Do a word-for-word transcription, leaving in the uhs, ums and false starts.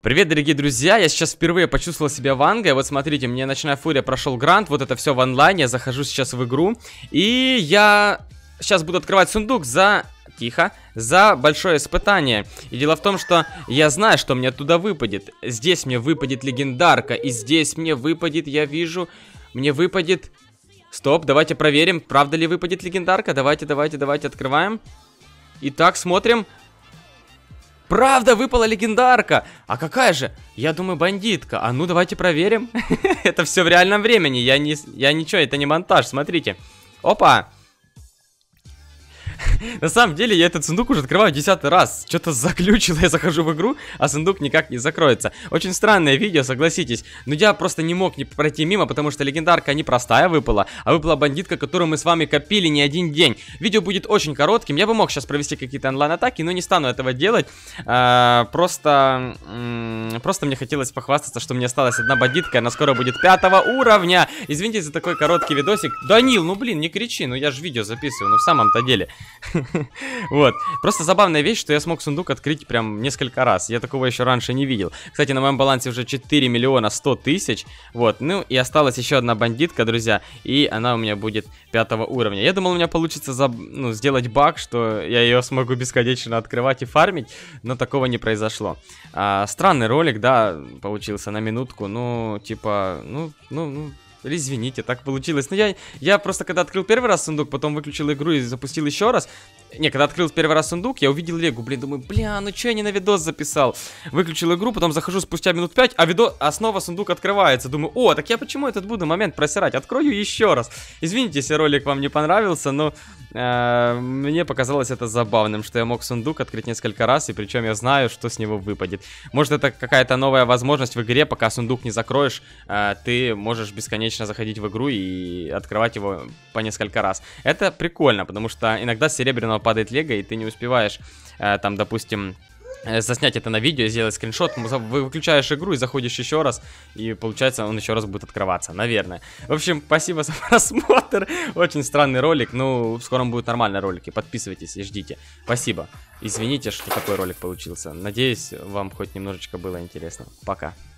Привет, дорогие друзья, я сейчас впервые почувствовал себя Вангой. Вот смотрите, мне Ночная Фурия прошел грант, вот это все в онлайне, я захожу сейчас в игру. И я сейчас буду открывать сундук за... Тихо. За большое испытание. И дело в том, что я знаю, что мне оттуда выпадет. Здесь мне выпадет легендарка, и здесь мне выпадет, я вижу, мне выпадет... Стоп, давайте проверим, правда ли выпадет легендарка. Давайте, давайте, давайте, открываем. Итак, смотрим. Правда, выпала легендарка. А какая же? Я думаю, бандитка. А ну, давайте проверим. Это все в реальном времени. Я не, я ничего, это не монтаж. Смотрите. Опа. На самом деле, я этот сундук уже открываю десятый раз. Что-то заглючило, я захожу в игру, а сундук никак не закроется. Очень странное видео, согласитесь. Но я просто не мог не пройти мимо, потому что легендарка не простая выпала, а выпала бандитка, которую мы с вами копили не один день. Видео будет очень коротким. Я бы мог сейчас провести какие-то онлайн-атаки, но не стану этого делать. А, просто... Просто мне хотелось похвастаться, что мне осталась одна бандитка, она скоро будет пятого уровня. Извините за такой короткий видосик. Данил, ну блин, не кричи, ну я же видео записываю, ну в самом-то деле. Вот, просто забавная вещь, что я смог сундук открыть прям несколько раз. Я такого еще раньше не видел. Кстати, на моем балансе уже четыре миллиона сто тысяч. Вот, ну и осталась еще одна бандитка, друзья. И она у меня будет пятого уровня. Я думал, у меня получится за... ну, сделать баг, что я ее смогу бесконечно открывать и фармить. Но такого не произошло. а, Странный ролик, да, получился на минутку. Ну, типа, ну, ну, ну извините, так получилось. Но я, я просто когда открыл первый раз сундук, потом выключил игру и запустил еще раз. Не, когда открыл первый раз сундук, я увидел Легу. Блин, думаю, бля, ну что я не на видос записал? Выключил игру, потом захожу спустя минут пять, а видос, а снова сундук открывается. Думаю, о, так я почему этот буду момент просирать? Открою еще раз. Извините, если ролик вам не понравился, но э, мне показалось это забавным, что я мог сундук открыть несколько раз, и причем я знаю, что с него выпадет. Может, это какая-то новая возможность в игре, пока сундук не закроешь, э, ты можешь бесконечно заходить в игру и открывать его по несколько раз. Это прикольно, потому что иногда с серебряного падает лего, и ты не успеваешь, э, там, допустим, э, заснять это на видео, сделать скриншот, выключаешь игру и заходишь еще раз, и получается он еще раз будет открываться, наверное. В общем, спасибо за просмотр, очень странный ролик, ну, в скором будут нормальные ролики, подписывайтесь и ждите. Спасибо, извините, что такой ролик получился, надеюсь, вам хоть немножечко было интересно. Пока.